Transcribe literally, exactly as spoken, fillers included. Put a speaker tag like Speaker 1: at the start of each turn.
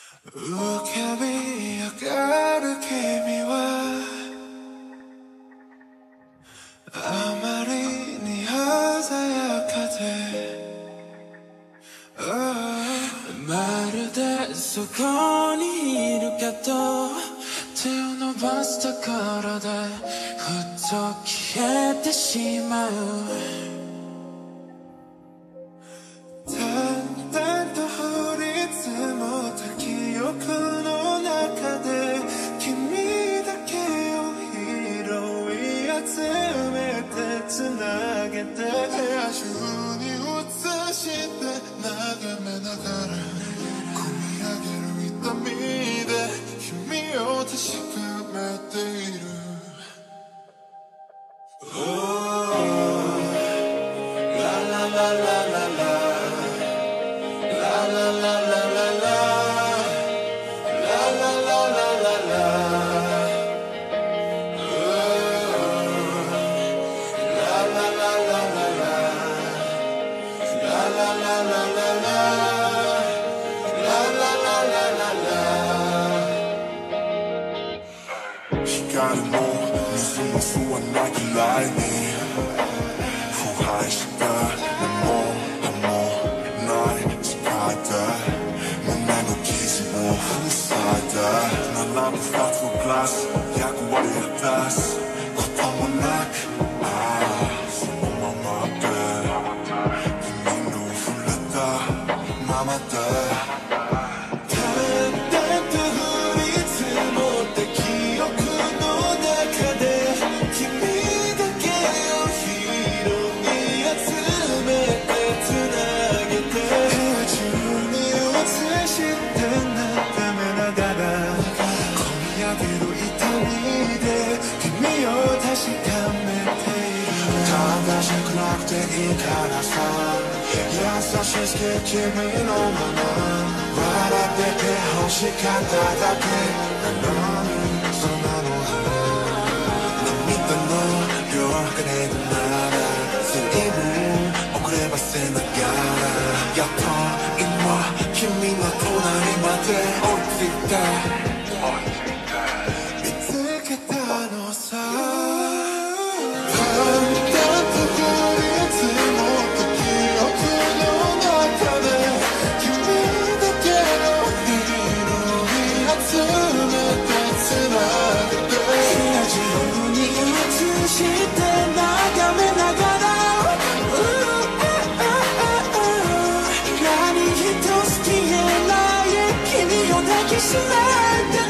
Speaker 1: 浮かび上がる君はあまりに鮮やかで、oh、まるでそこにいるけど手を伸ばしたところでふと消えてしまう。淡々と降り積もった記憶の中で君だけを拾い集めてつなげて部屋中に映して眺めながら込み上げる痛みで君を確かめている。Oh、ララララララ光も水も吸わなきライに腐敗した根も葉もない世界で胸の傷を塞いで並ぶ二つのグラス役割を出すこともなく、ああそのままで君の触れたままで正しくなくていいからさ優しすぎ君のまま笑ってて欲しかっただけなのにそんなの涙の両手でなら随分遅ればせながらやっと今君の隣まで追いついた見つけたのさ。
Speaker 2: しないで